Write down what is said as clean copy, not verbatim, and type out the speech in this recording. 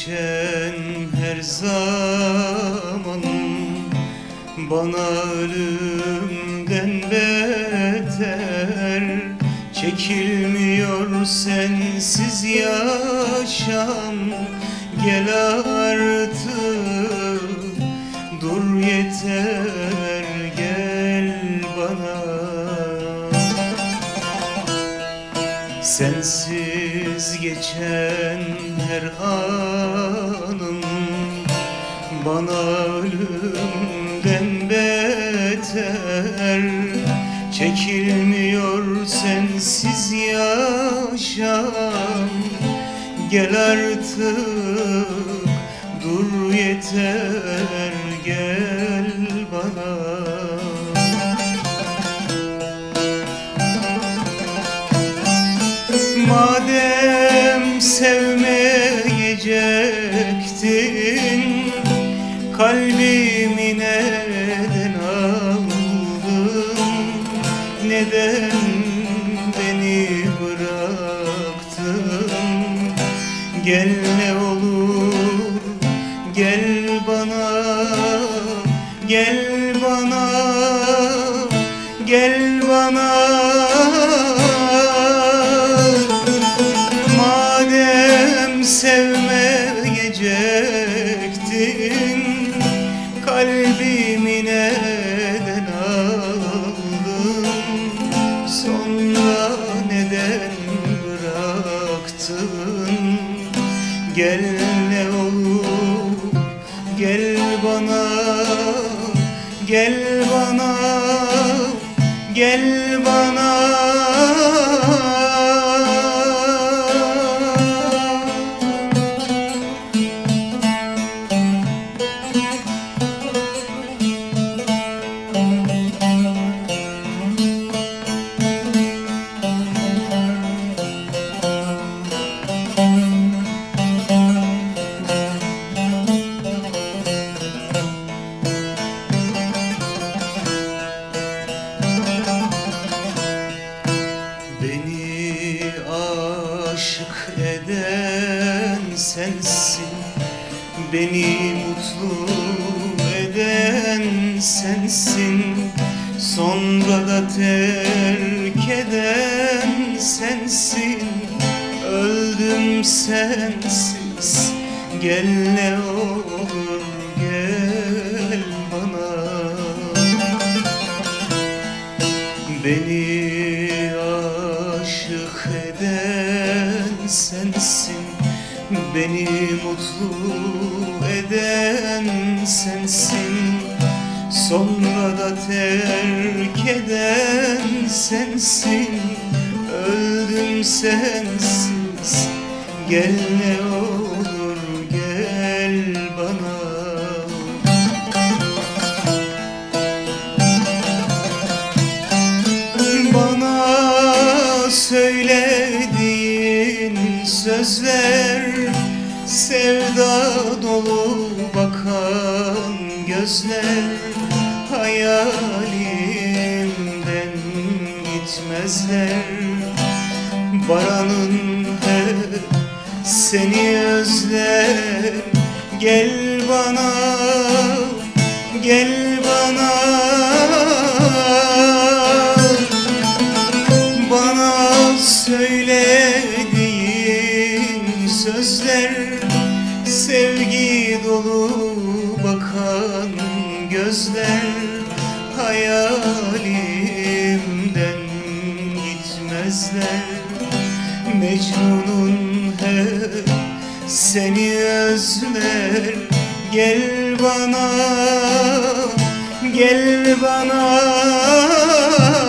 geçen her zaman bana ölümden beter. Çekilmiyor sensiz yaşam. Gel artık, dur yeter, gel bana. Sensiz geçen her anım bana ölümden beter. Çekilmiyor sensiz yaşam. Gel artık, dur yeter, gel bana. Madem sevmeyecektin, kalbimi neden aldın? Neden beni bıraktın? Gel ne olur, gel bana, gel bana, gel bana. Madem sevmeyecektin, kalbimi neden aldın? Sonra neden bıraktın? Gel ne olur, gel bana, gel bana, gel bana. Beni aşık eden sensin, beni mutlu eden sensin. Sonra da terk eden sensin. Öldüm sensiz, gel ne olur, gel bana. Beni aşık eden sensin, beni mutlu eden sensin. Sonra da terk eden sensin. Öldüm sensiz, gel ne olur, gel bana. Bana söylediğin sözler, sevda dolu bakan gözler. Hayalimden gitmezler. Baranın hep seni özler. Gel bana, gel bana. Bana söylediğin sözler, sevgi dolu bakan gözler. Hayalimden gitmezler. Mecnun'un hep seni özler. Gel bana, gel bana.